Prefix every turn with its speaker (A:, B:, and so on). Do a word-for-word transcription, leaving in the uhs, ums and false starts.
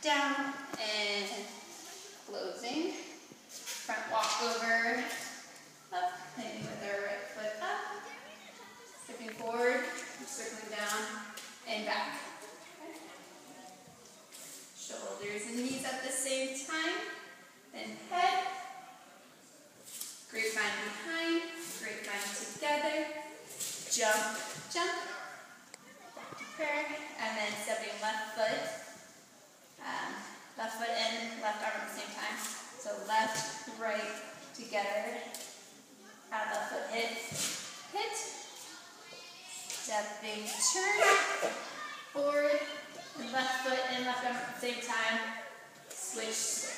A: down, and closing. Front walk over, up, maybe with our right foot up, stepping forward, circling down, and back. Shoulders and knees at the same time, then head, grapevine behind, grapevine together, jump, jump, back to prayer, and then stepping left foot, um, left foot and left arm at the same time. So left, right, together, have left foot hit, hit, stepping turn, forward, and left foot and left arm at the same time, switch, switch.